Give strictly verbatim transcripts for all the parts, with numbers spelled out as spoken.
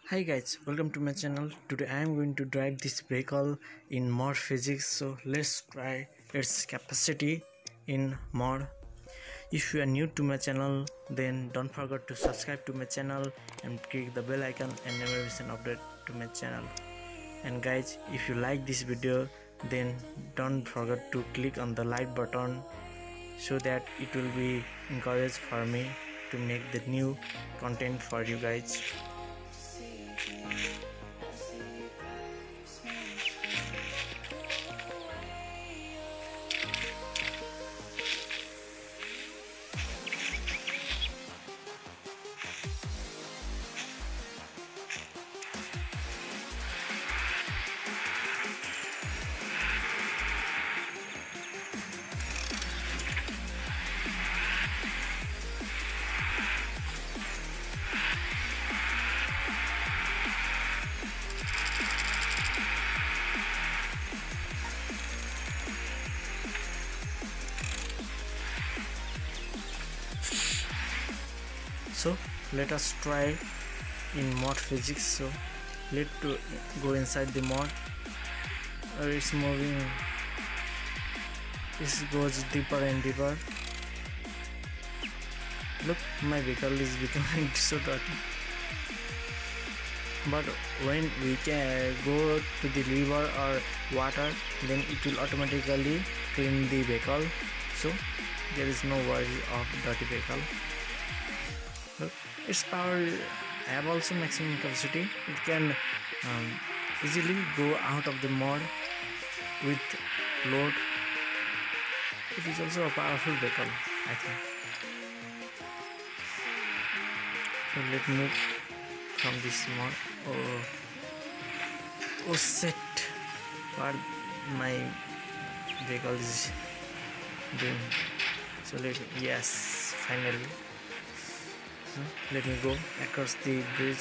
Hi guys, welcome to my channel. Today I am going to drive this vehicle in mod physics. So let's try its capacity in mod. If you are new to my channel, then don't forget to subscribe to my channel and click the bell icon and never miss an update to my channel. And guys, if you like this video, then don't forget to click on the like button so that it will be encouraged for me to make the new content for you guys. So let us try in mod physics. So let to go inside the mod. Uh, it's moving. This goes deeper and deeper. Look, my vehicle is becoming so dirty. But when we can go to the river or water, then it will automatically clean the vehicle. So there is no worry of dirty vehicle. Look, its power have also maximum capacity. It can um, easily go out of the mod with load. It is also a powerful vehicle, I think. So let me move from this mod. Oh, oh shit! What my vehicle is doing? So let yes, finally. Let me go across the bridge.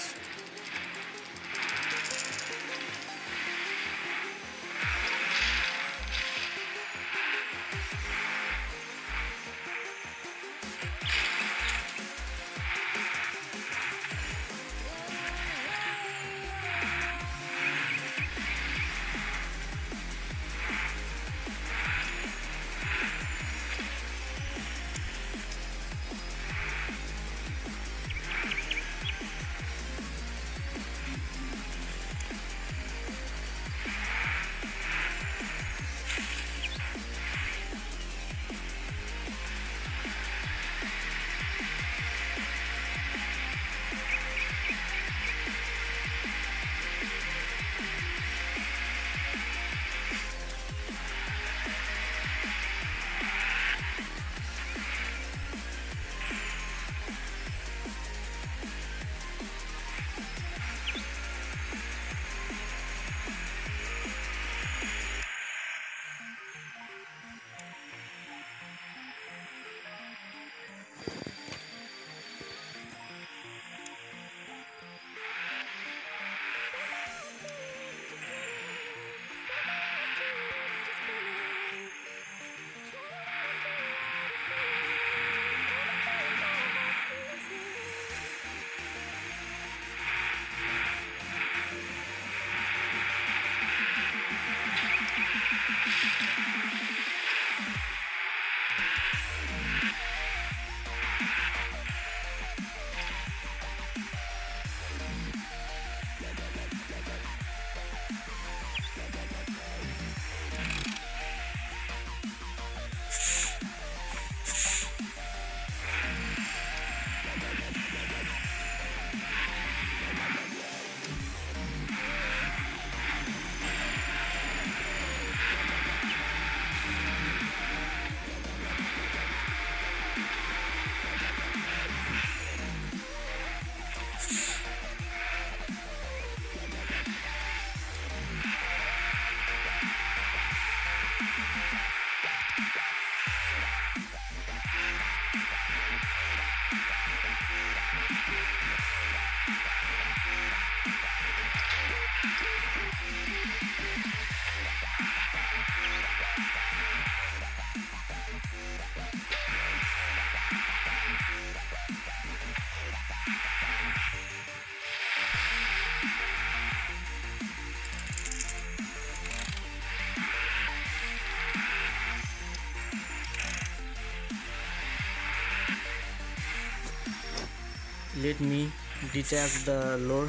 let me detach the load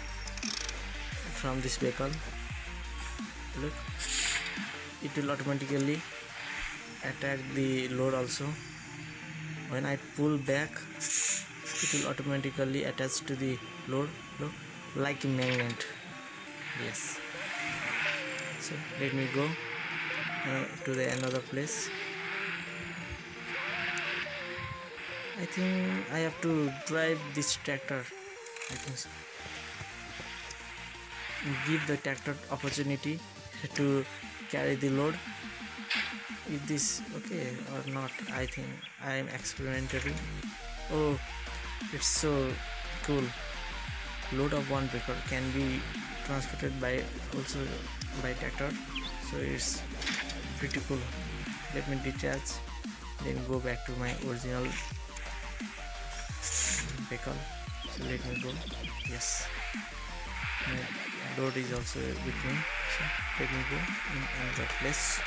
from this vehicle. Look, it will automatically attack the load also. When I pull back, it will automatically attach to the load. Look, like a magnet. Yes. So let me go uh, to the another place. I think I have to drive this tractor. I think so. Give the tractor opportunity to carry the load. Is this okay or not? I think I am experimenting. Oh, it's so cool. Load of one vehicle can be transported by also by tractor, so it's pretty cool. Let me detach, then go back to my original vehicle. So let me go. Yes, my load is also with me, so let me go in another place.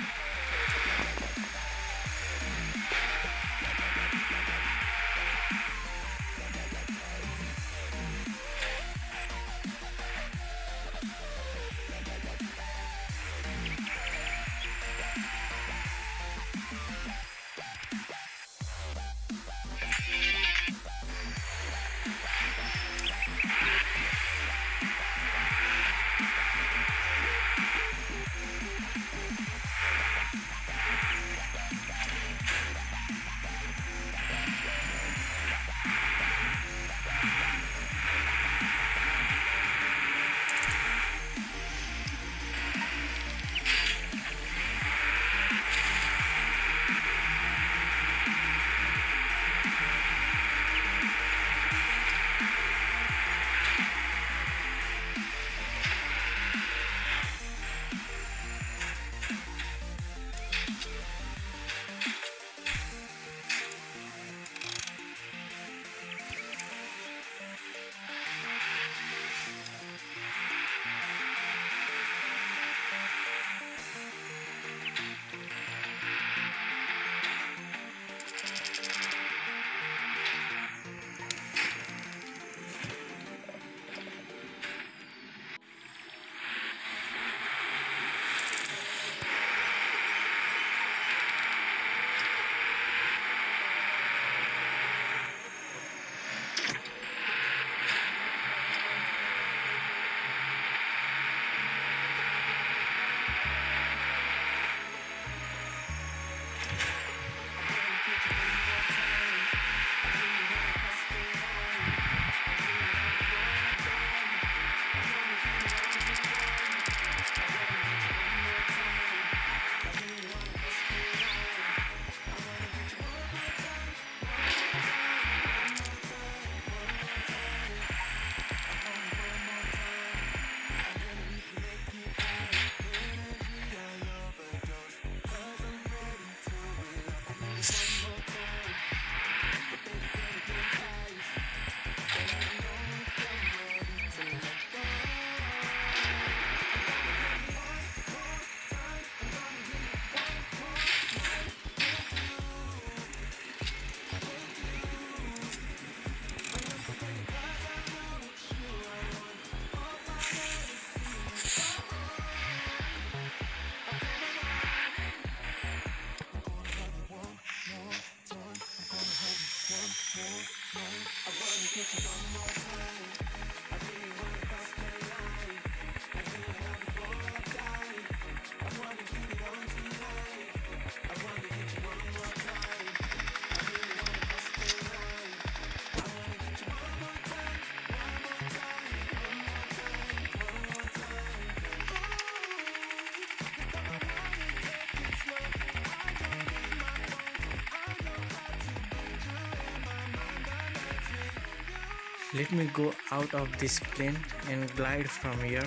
Let me go out of this plane and glide from here.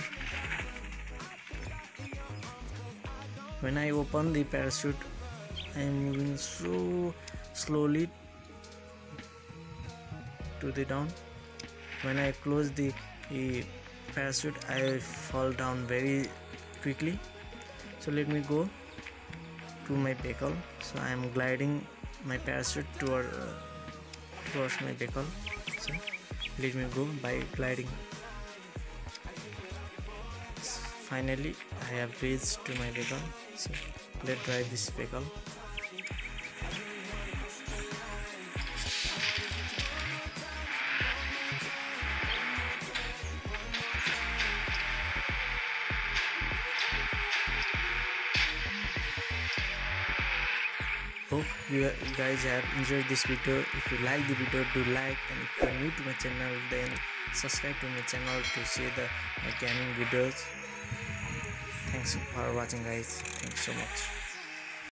When I open the parachute, I am moving so slowly to the down. When I close the, the parachute, I fall down very quickly. So let me go to my vehicle. So I am gliding my parachute toward uh, towards my vehicle. So let me go by gliding. Finally I have reached to my vehicle, so let's drive this vehicle. Hope you guys have enjoyed this video. If you like the video, do like, and if you are new to my channel, then subscribe to my channel to see the my gaming videos. Thanks for watching guys. Thanks so much.